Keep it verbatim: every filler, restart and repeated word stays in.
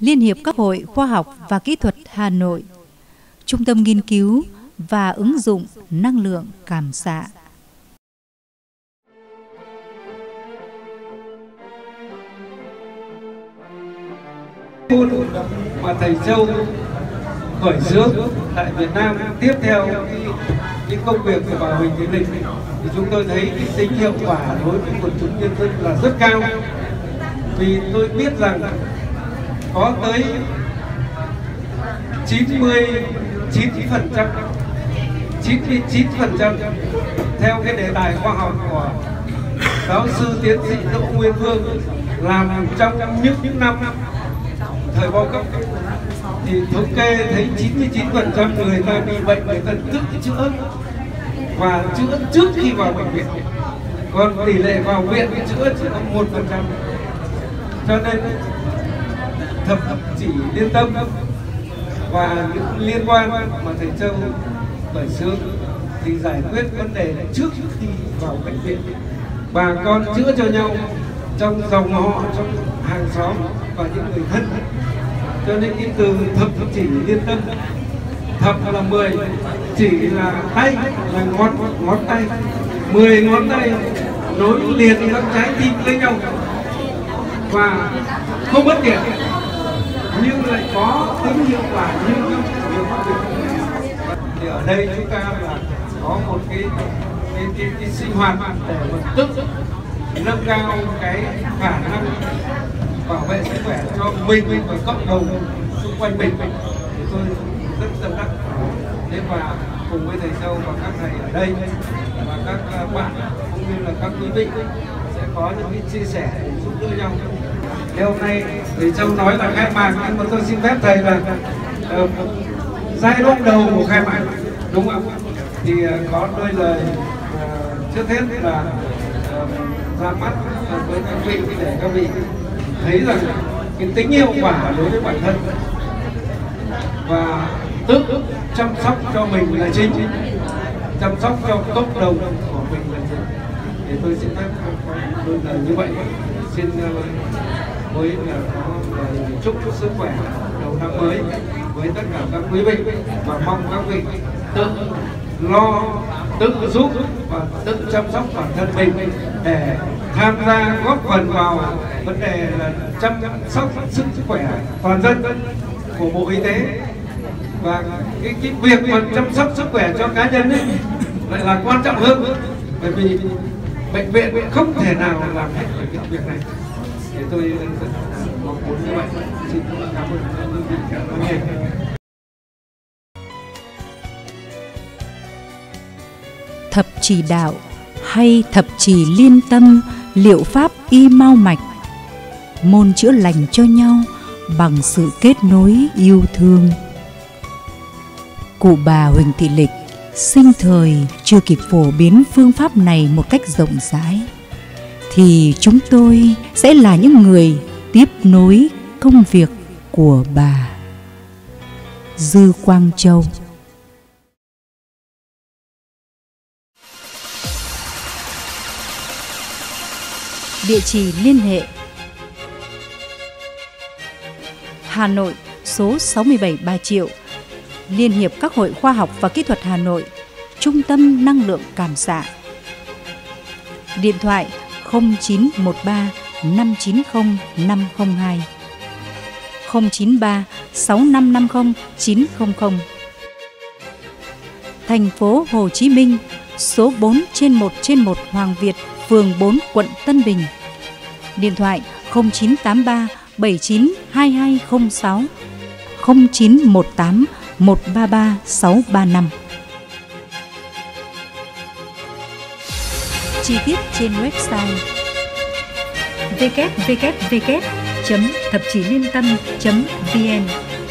Liên hiệp các hội khoa học và kỹ thuật Hà Nội, Trung tâm nghiên cứu và ứng dụng năng lượng cảm xạ. Mà thầy Châu khởi xướng tại Việt Nam tiếp theo cái, cái công việc của bà Huỳnh Thị Lịch thì chúng tôi thấy cái tính hiệu quả đối với quần chúng nhân dân là rất cao. Vì tôi biết rằng có tới chín mươi chín phần trăm chín mươi chín phần trăm theo cái đề tài khoa học của giáo sư tiến sĩ Đỗ Nguyên Vương làm trong những những năm thời bao cấp thì thống kê thấy chín mươi chín phần trăm người ta bị bệnh người ta tự chữa và chữa trước khi vào bệnh viện, còn tỷ lệ vào viện chữa chỉ có một phần trăm. Cho nên thập chỉ liên tâm và những liên quan mà thầy Châu khởi xướng thì giải quyết vấn đề trước khi vào bệnh viện, bà con chữa cho nhau trong dòng họ, trong hàng xóm và những người thân. Cho nên cái từ thập chỉ liên tâm, thập là mười, chỉ là tay, là ngón ngón tay, mười ngón tay nối liền các trái tim với nhau và không mất tiền nhưng lại có tính hiệu quả như nhiều công việc. Thì ở đây chúng ta là có một cái cái, cái, cái sinh hoạt để mà tự nâng cao cái khả năng bảo vệ sức khỏe cho mình và cộng đồng xung quanh mình. Thì tôi rất tâm đắc. Thế và cùng với thầy Châu và các thầy ở đây và các bạn cũng như là các quý vị sẽ có những cái chia sẻ để giúp đỡ nhau. Thế hôm nay thầy Châu nói là khai mạc, nhưng mà tôi xin phép thầy là uh, giai đoạn đầu của khai mạc, đúng không ạ? Thì uh, có đôi lời uh, trước hết là uh, ra mắt uh, với các vị để các vị thấy rằng cái tính hiệu quả đối với bản thân và tự chăm sóc cho mình là chính, chăm sóc cho cộng đồng của mình là chính. Thì tôi xin phép đôi lời như vậy. Xin uh, với là có lời chúc sức khỏe đầu năm mới với tất cả các quý vị và mong các vị tự lo, tự giúp và tự chăm sóc bản thân mình để tham gia góp phần vào vấn đề là chăm sóc sức khỏe toàn dân của Bộ Y tế. Và cái, cái việc mà chăm sóc sức khỏe cho cá nhân ấy lại là quan trọng hơn, bởi vì bệnh viện không thể nào làm hết được cái việc này. Thì tôi rất mong muốn như vậy. Xin cảm ơn quý vị đã lắng nghe. Thập chỉ đạo hay thập chỉ liên tâm, liệu pháp y mau mạch, môn chữa lành cho nhau bằng sự kết nối yêu thương. Cụ bà Huỳnh Thị Lịch sinh thời chưa kịp phổ biến phương pháp này một cách rộng rãi, thì chúng tôi sẽ là những người tiếp nối công việc của bà. Dư Quang Châu. Địa chỉ liên hệ: Hà Nội, số sáu mươi bảy Bà Triệu, Liên hiệp các hội khoa học và kỹ thuật Hà Nội, Trung tâm năng lượng cảm xạ. Điện thoại không chín một ba năm chín không năm không hai, không chín ba sáu năm năm không chín không không. Thành phố Hồ Chí Minh, số bốn trên một trên một Hoàng Việt, phường bốn, quận Tân Bình. Điện thoại không chín tám ba bảy chín hai hai không sáu, không chín một tám một ba ba sáu ba năm. Chi tiết trên website w w w chấm thập chỉ liên tâm chấm vn.